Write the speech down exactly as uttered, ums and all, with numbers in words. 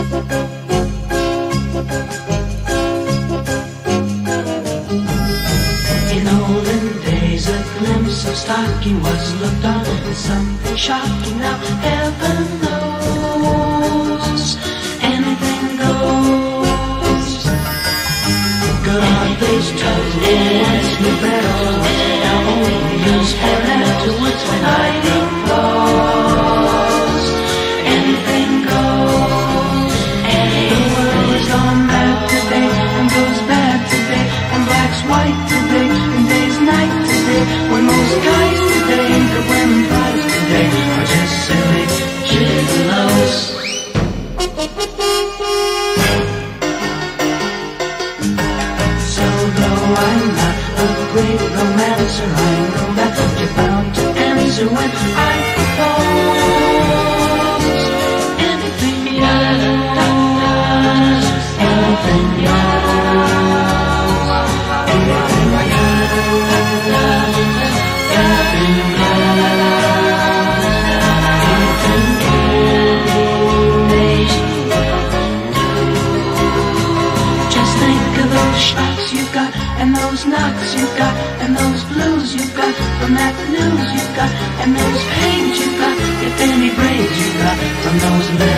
In olden days, a glimpse of stocking was looked on as something shocking. Now heaven knows anything goes. Good old days told once knew better. Now only use hair afterwards when hiding clothes. Anything goes. The world has gone bad today and goes bad today, and black's white today and day's night today. When most guys today and good women prize today are just silly gigolos. So though I'm not a great romancer, I know that you're bound to answer when I propose. Anything goes, anything goes, anything shots you got, and those knocks you got, and those blues you got, from that news you got, and those pains you got, if any brains you got, from those